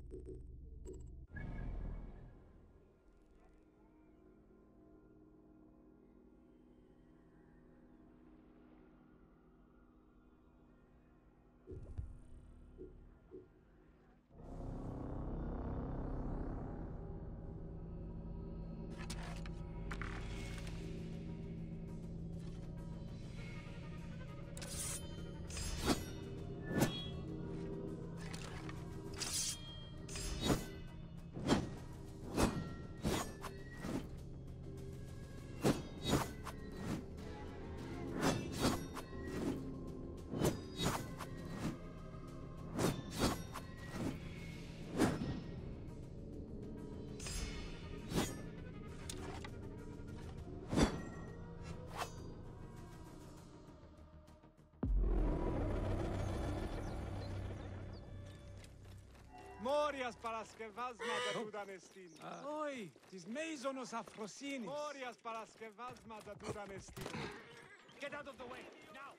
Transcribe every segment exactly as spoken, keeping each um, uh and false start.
Morias paras que vas mata tu danestin. Oi, tis meisonos afrosinis. Morias paras que vas mata tu danestin. Get out of the way, now!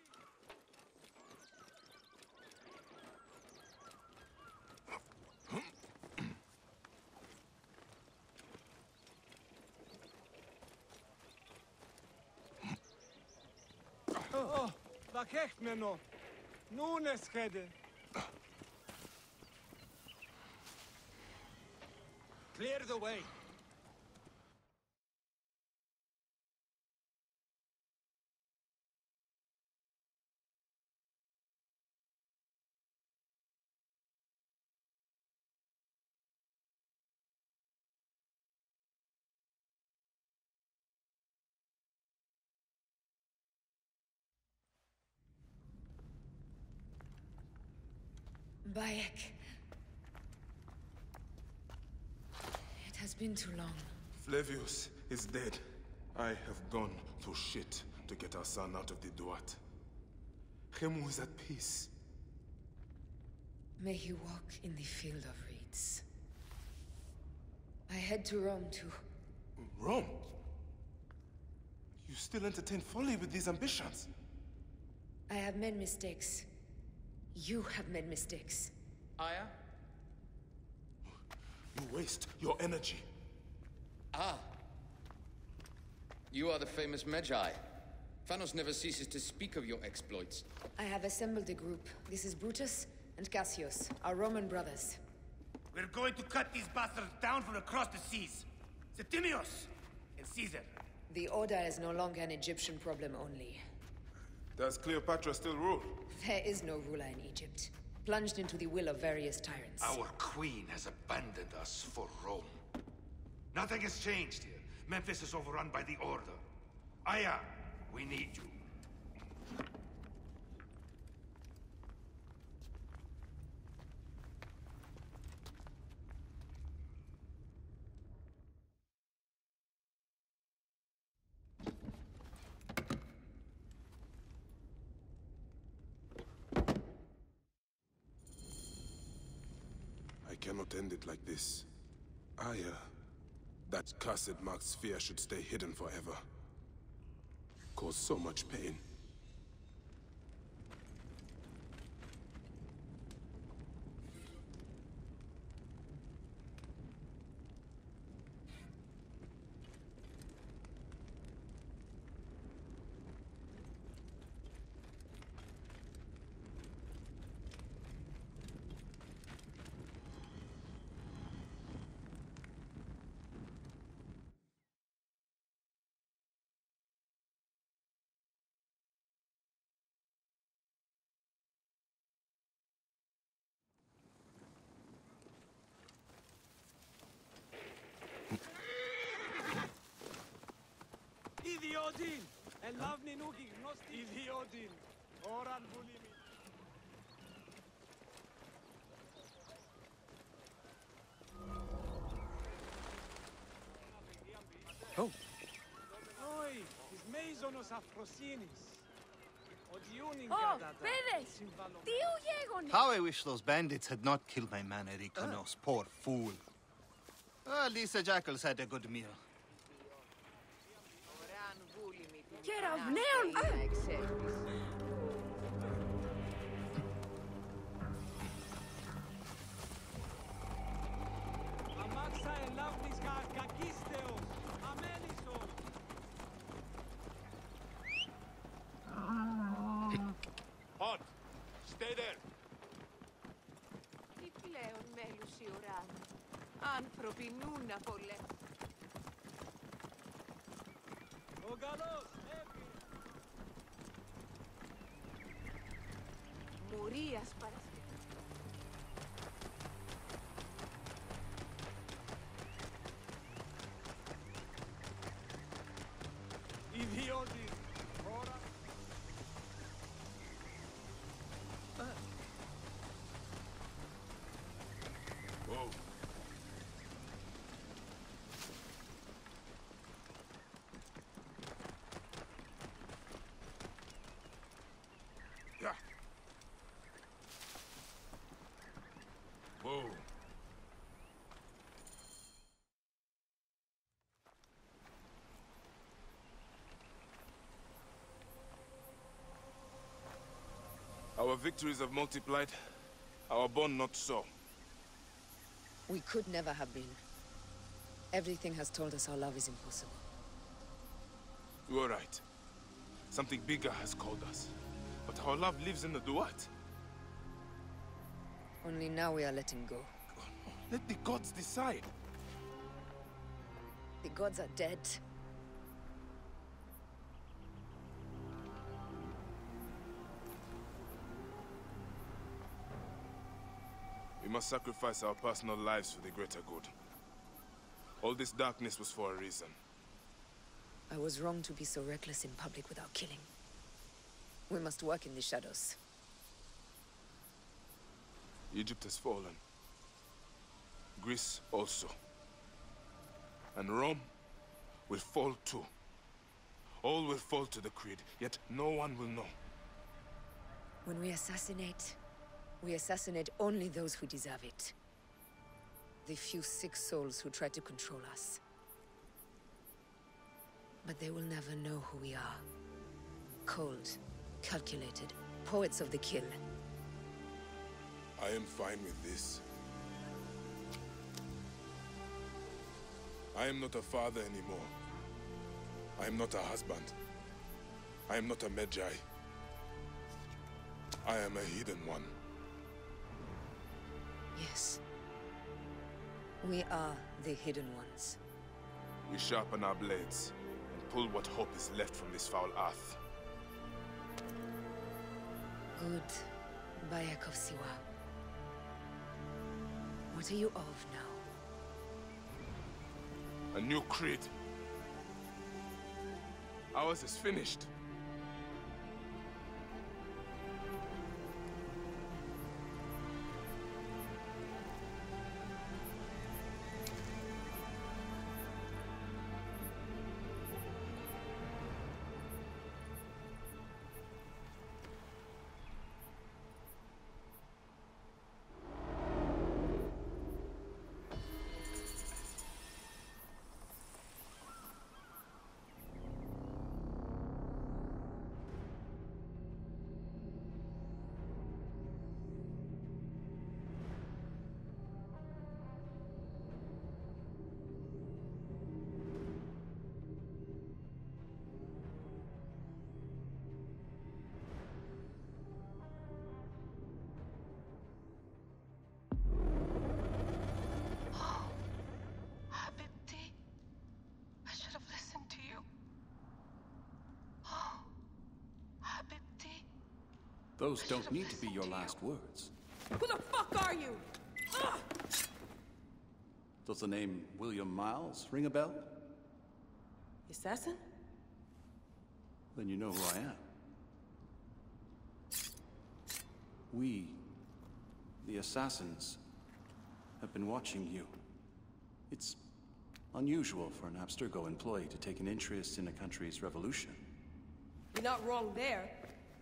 Oh, vakech meno. Nun es rede. Clear the way. Bayek. It has been too long. Flavius is dead. I have gone through shit to get our son out of the Duat. Khemu is at peace. May he walk in the field of reeds. I head to Rome too. Rome? You still entertain folly with these ambitions? I have made mistakes. You have made mistakes. Aya? You waste your energy. Ah. You are the famous Magi. Thanos never ceases to speak of your exploits. I have assembled a group. This is Brutus and Cassius, our Roman brothers. We're going to cut these bastards down from across the seas. Septimius and Caesar. The Order is no longer an Egyptian problem only. Does Cleopatra still rule? There is no ruler in Egypt. Plunged into the will of various tyrants. Our queen has abandoned us for Rome. Nothing has changed here. Memphis is overrun by the Order. Aya, we need you. I cannot end it like this. Aya, that cursed marked sphere should stay hidden forever. Cause so much pain. Idiodin! Elavni nuki gnosti idiodin! Oran bulimi! Oh. Oi, is meisonos afrosinis. Oh, Pedes! Tiu Yegon! How I wish those bandits had not killed my man Erikanos, uh. poor fool. At least the jackals had a good meal. Get out now! Άνθρωποι νούνε πολλέ. Ο Γαλλός, έφυγε. Μουρίας Παρασκευάς. Ιδιώτης, χώρα. Whoa. Yeah. Whoa. Our victories have multiplied, our bond not so. We could never have been. Everything has told us our love is impossible. You are right. Something bigger has called us. But our love lives in the Duat. Only now we are letting go. Let the gods decide. The gods are dead. We must sacrifice our personal lives for the greater good. All this darkness was for a reason. I was wrong to be so reckless in public without killing. We must work in the shadows. Egypt has fallen. Greece also. And Rome will fall too. All will fall to the creed, yet no one will know. When we assassinate, we assassinate only those who deserve it. The few sick souls who try to control us. But they will never know who we are. Cold, calculated, poets of the kill. I am fine with this. I am not a father anymore. I am not a husband. I am not a Medjay. I am a hidden one. Yes. We are the hidden ones. We sharpen our blades and pull what hope is left from this foul earth. Good, Bayek of Siwa. What are you of now? A new creed. Ours is finished. Those don't need to be your last words. Who the fuck are you? Ugh! Does the name William Miles ring a bell? Assassin? Then you know who I am. We, the assassins, have been watching you. It's unusual for an Abstergo employee to take an interest in a country's revolution. You're not wrong there.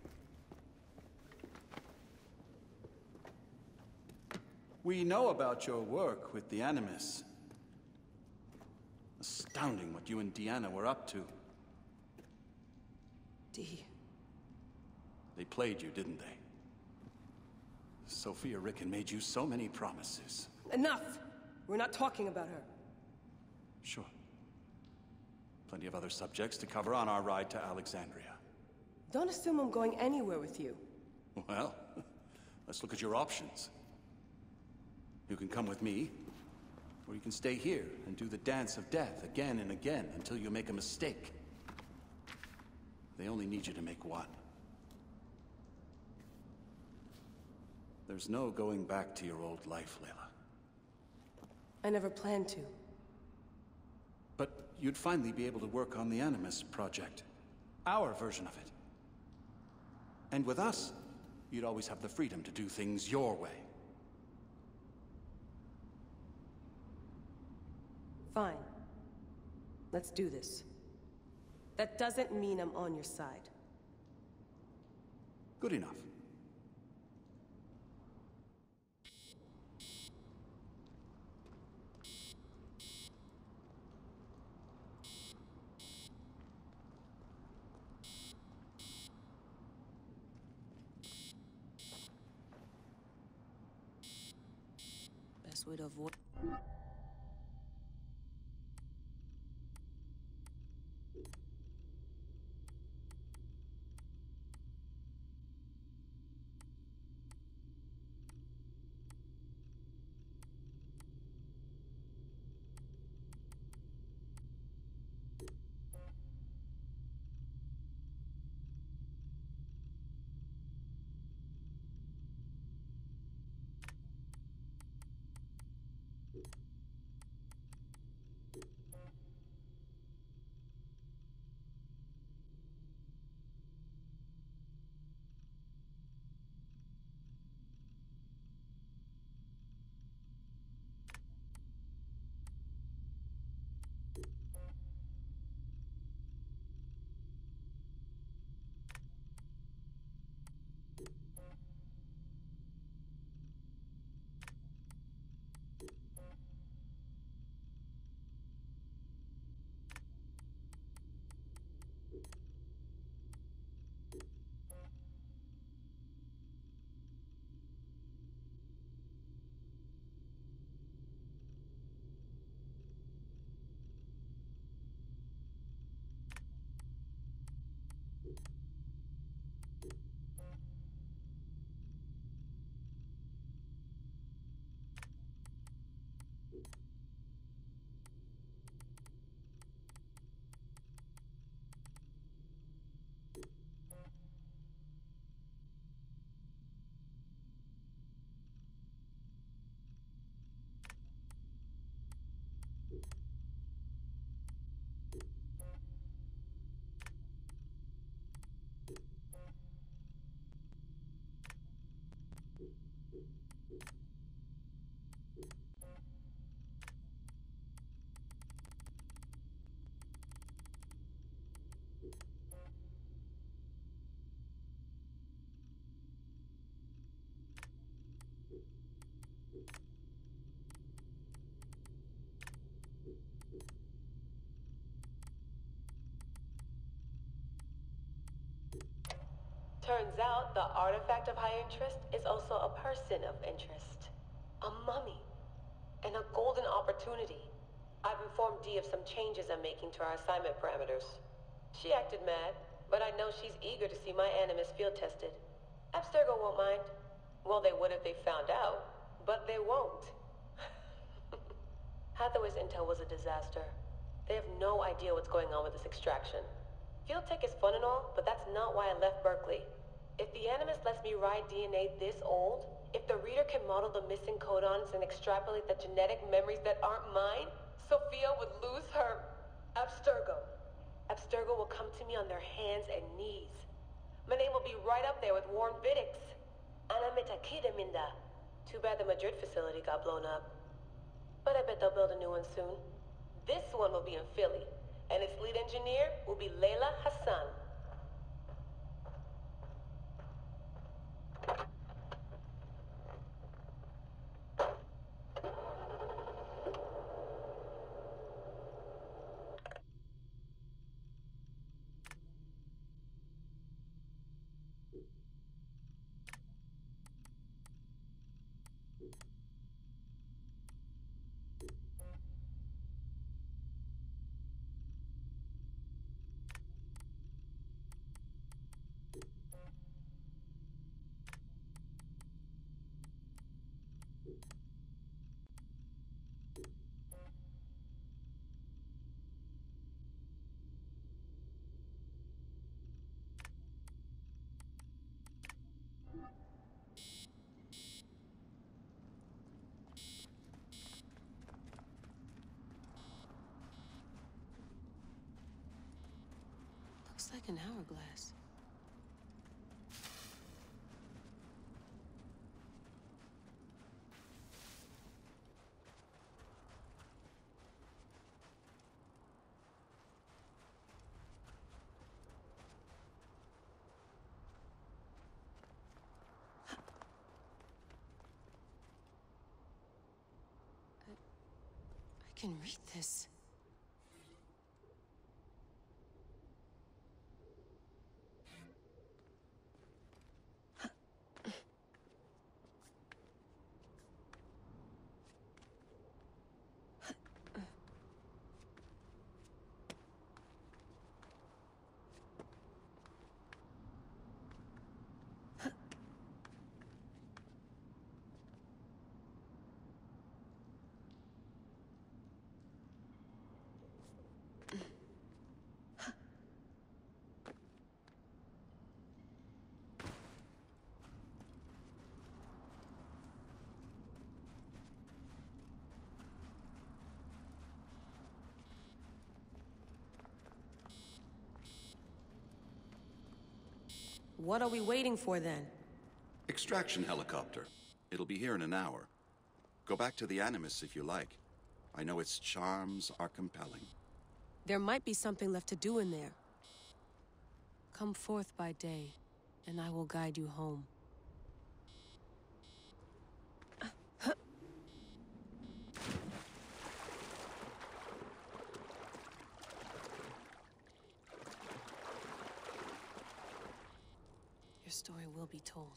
We know about your work with the Animus. Astounding what you and Deanna were up to. D. They played you, didn't they? Sophia Ricken made you so many promises. Enough! We're not talking about her. Sure. Plenty of other subjects to cover on our ride to Alexandria. Don't assume I'm going anywhere with you. Well, let's look at your options. You can come with me, Or you can stay here and do the dance of death again and again until you make a mistake. They only need you to make one. There's no going back to your old life, Layla. I never planned to. But you'd finally be able to work on the Animus project. Our version of it. And with us, you'd always have the freedom to do things your way. Fine. Let's do this. That doesn't mean I'm on your side. Good enough. Best way to avoid... Turns out the artifact of high interest is also a person of interest. A mummy. And a golden opportunity. I've informed Dee of some changes I'm making to our assignment parameters. She acted mad, but I know she's eager to see my Animus field tested. Abstergo won't mind. Well, they would if they found out, but they won't. Hathaway's intel was a disaster. They have no idea what's going on with this extraction. Field tech is fun and all, but that's not why I left Berkeley. If the Animus lets me ride D N A this old, if the reader can model the missing codons and extrapolate the genetic memories that aren't mine, Sophia would lose her Abstergo. Abstergo will come to me on their hands and knees. My name will be right up there with Warren Vidick's. Ana Metakidaminda. Too bad the Madrid facility got blown up. But I bet they'll build a new one soon. This one will be in Philly, and its lead engineer will be Layla Hassan. Looks like an hourglass. I can read this. What are we waiting for then? Extraction helicopter. It'll be here in an hour. Go back to the Animus if you like. I know its charms are compelling. There might be something left to do in there. Come forth by day, and I will guide you home. Your story will be told.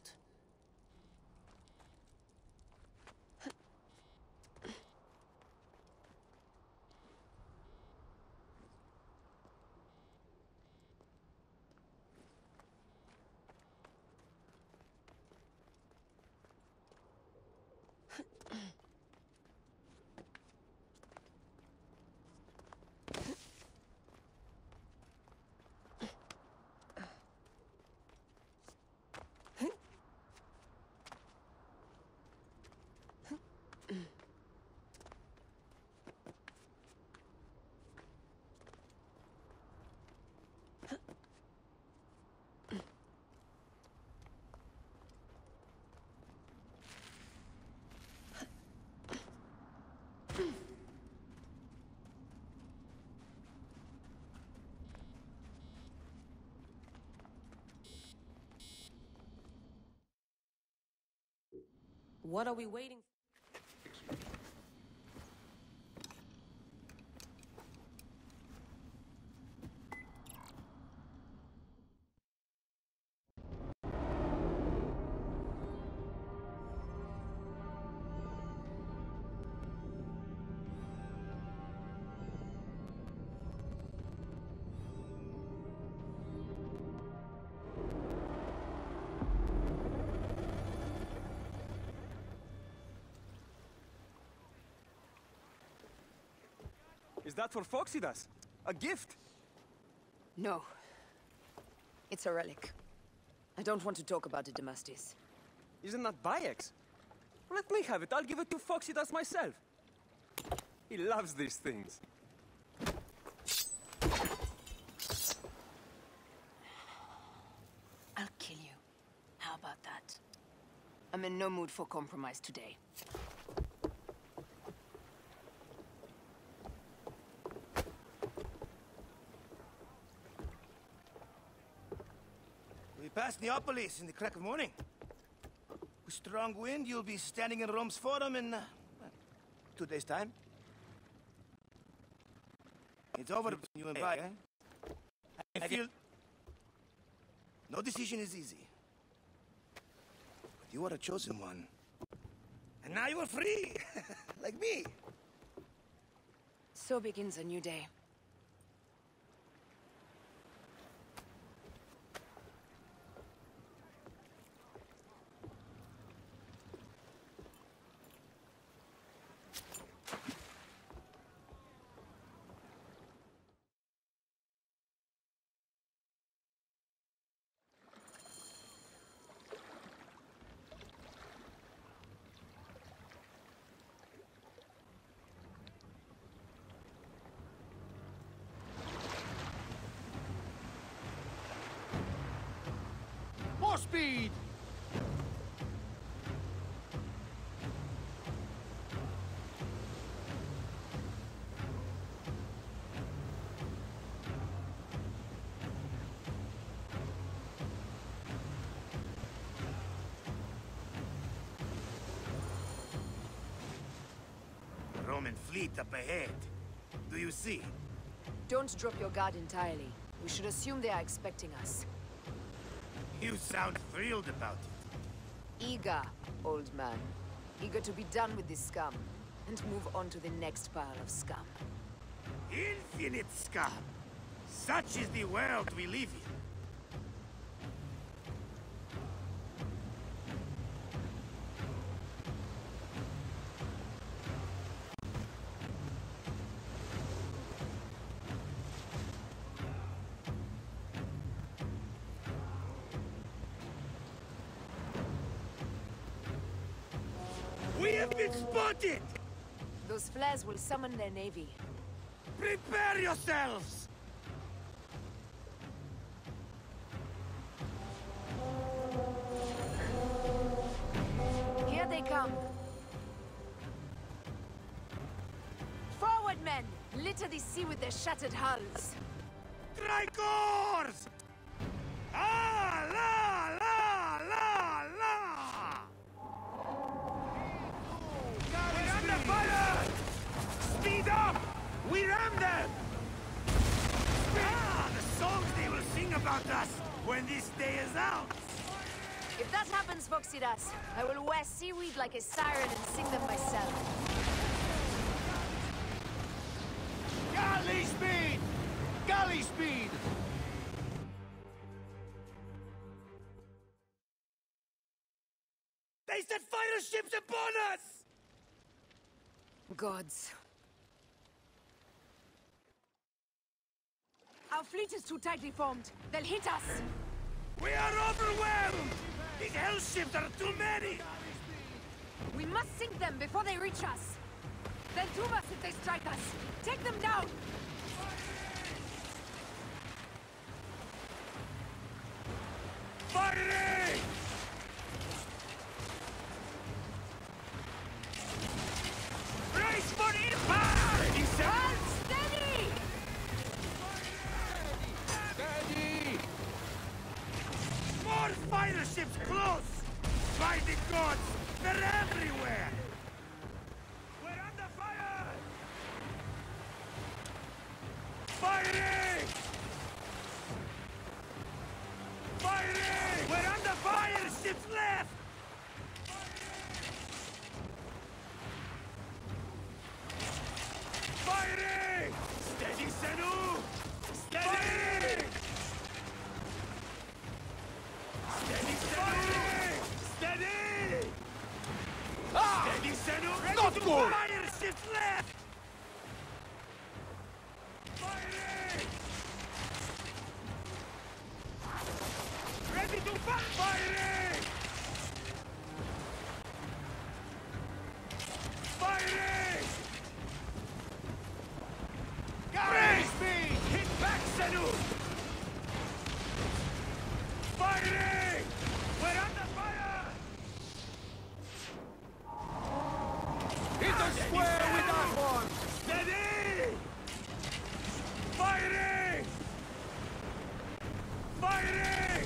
What are we waiting for? Is that for Phoxidas? A gift? No. It's a relic. I don't want to talk about it, Damastis. Isn't that Bayek's? Let me have it. I'll give it to Phoxidas myself. He loves these things. I'll kill you. How about that? I'm in no mood for compromise today. We passed Neapolis in the crack of morning. With strong wind, you'll be standing in Rome's Forum in, uh, well, two days' time. It's over between you and Bayek, eh? I feel... No decision is easy. But you are a chosen one. And now you are free! Like me! So begins a new day. speed! Roman fleet up ahead. Do you see? Don't drop your guard entirely. We should assume they are expecting us. You sound thrilled about it. Eager, old man. Eager to be done with this scum, and move on to the next pile of scum. Infinite scum! Such is the world we live in. We have been spotted! Those flares will summon their navy. Prepare yourselves! Here they come. Forward, men! Litter the sea with their shattered hulls. Tricors! Ah, la, la, la, la! We're under fire! Speed up! We ram them! Ah, the songs they will sing about us when this day is out! If that happens, Voxidas, I will wear seaweed like a siren and sing them myself. Galley speed! Galley speed! They set fighter ships upon us! Gods. Our fleet is too tightly formed. They'll hit us. We are overwhelmed! These hell ships are too many! We must sink them before they reach us. They'll doom us if they strike us. Take them down! Fighting! Brace for impact! He said... Hold steady! Steady! More fighter ships close! By the gods, they're everywhere! We're under fire! Fighting! Fighting! We're under fire! Ships left! Fighting! Steady, Senu! Steady! Steady, Senu! Steady! Ah! Steady, Senu! Ready Not to good! fire! Ships left! Fighting! Ready to fight! Fighting! Fighting! Galley speed! Hit back, Senu! Fighting! We're under fire! Hit the square with that one! Steady! Fighting! Fighting!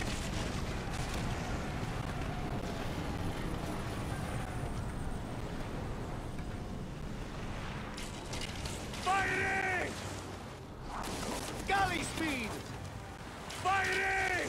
Fighting! Galley speed! Fighting!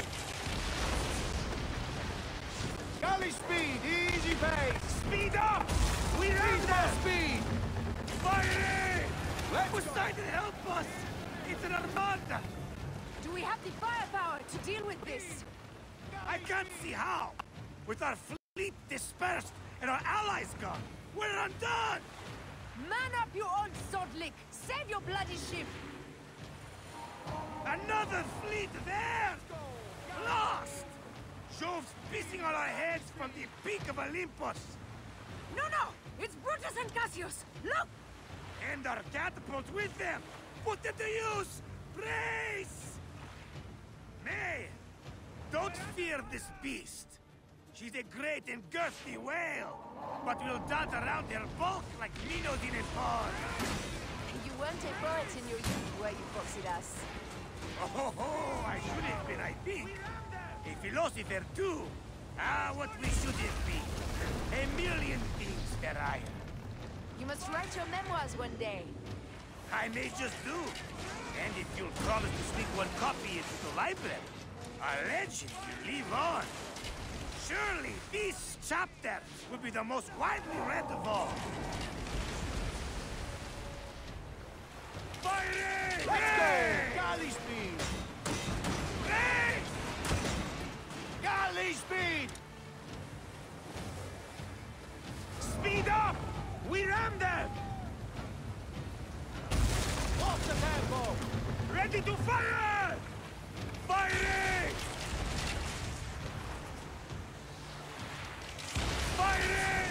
Galley speed! Easy pace! Speed up! We Need ram more them! speed! Fighting! Let's Poseidon, help us! It's an armada! Do we have the firepower to deal with this? I can't see how! With our fleet dispersed and our allies gone, we're undone! Man up, you old sword lick! Save your bloody ship! Another fleet there! Lost! Jove's pissing on our heads from the peak of Olympus! No, no! It's Brutus and Cassius! Look! And our catapults with them! Put them to use! Brace! Nay! Don't fear this beast. She's a great and girthy whale, but will dart around her bulk like minnows in a pond. You weren't a poet in your youth, were you, Foxidas? Oh, ho, ho, I should have been, I think. A philosopher, too. Ah, what we shouldn't be. A million things, Feraya. You must write your memoirs one day. I may just do. And if you'll promise to sneak one copy into the library, a legend will live on. Surely this chapter will be the most widely read of all. Fighting! Let's go! Galley speed! Hey! Galley speed! Speed up! We ram them! Off the tempo! Ready to fire! Fighting! Fighting!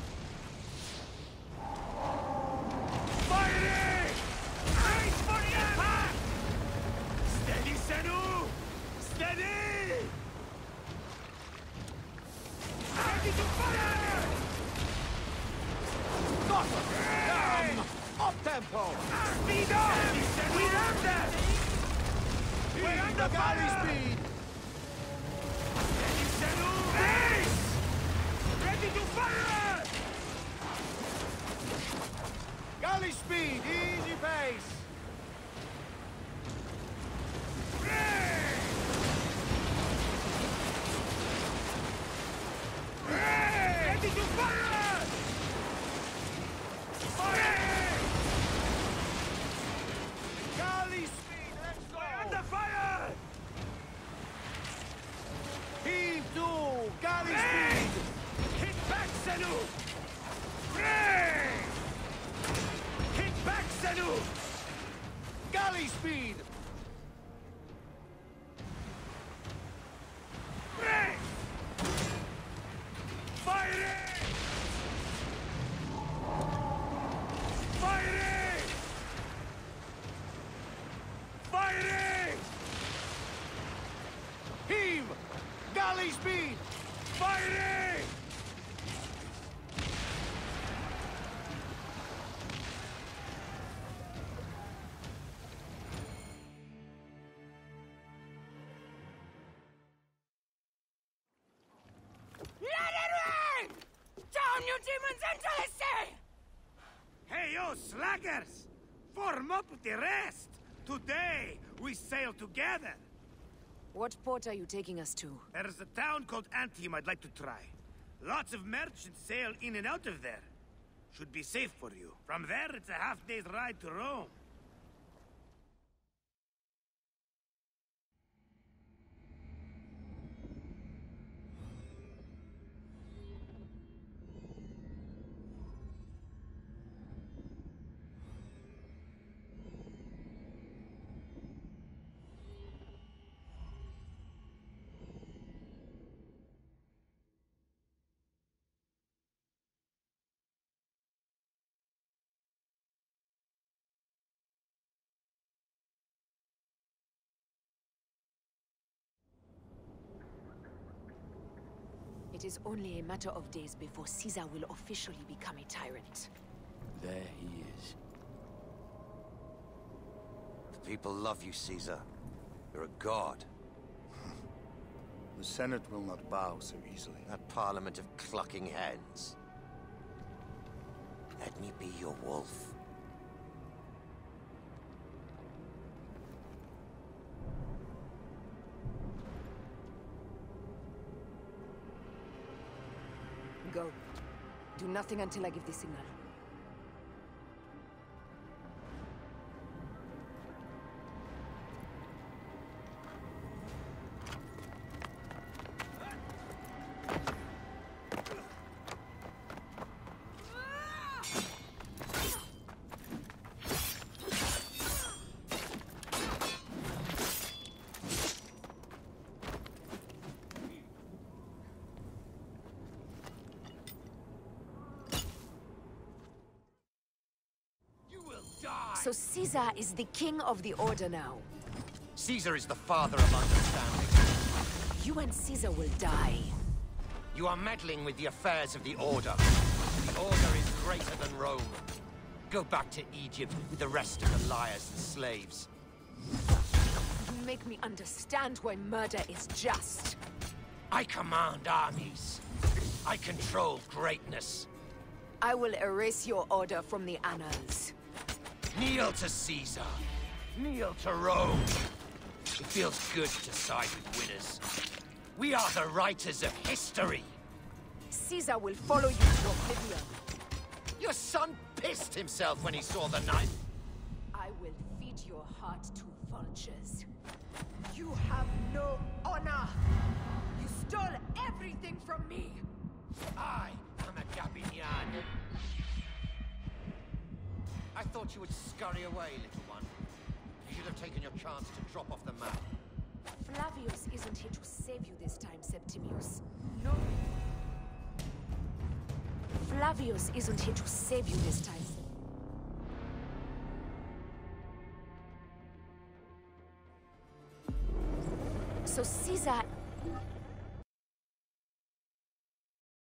Fighting! Brace for the impact! Steady, Senu! Steady! Ready to fire! Got him! Down! Up tempo! Speed up! We ram them! We're under Galley fire! speed! Steady, Senu! Brace! Ready to fire! Galley speed! Easy pace! Ready to fire! Fire! Galley speed! Let's go! We're under fire! Heave to! Galley Hey! speed! Hit back, Senu! Hey! Hit back, Senu! Galley speed! Hey! Fighting! Fighting! Fighting! Heave! Galley speed! Fighting! Let it rain! Down, you demons, into the sea! Hey, yo, slackers! Form up with the rest! Today, we sail together! What port are you taking us to? There's a town called Antium I'd like to try. Lots of merchants sail in and out of there. Should be safe for you. From there, it's a half-day's ride to Rome. It is only a matter of days before Caesar will officially become a tyrant. There he is. The people love you, Caesar. You're a god. The Senate will not bow so easily. That parliament of clucking hens. Let me be your wolf. Go. Do nothing until I give the signal. So Caesar is the king of the Order now. Caesar is the father of understanding. You and Caesar will die. You are meddling with the affairs of the Order. The Order is greater than Rome. Go back to Egypt with the rest of the liars and slaves. You make me understand why murder is just. I command armies. I control greatness. I will erase your order from the annals. Kneel to Caesar. Kneel to Rome. It feels good to side with winners. We are the writers of history. Caesar will follow you to oblivion. Your son pissed himself when he saw the knife. I will feed your heart to vultures. You have no honor. You stole everything from me. I am a Gabinian. I thought you would scurry away, little one. You should have taken your chance to drop off the map. Flavius isn't here to save you this time, Septimius. No. Flavius isn't here to save you this time. So Caesar...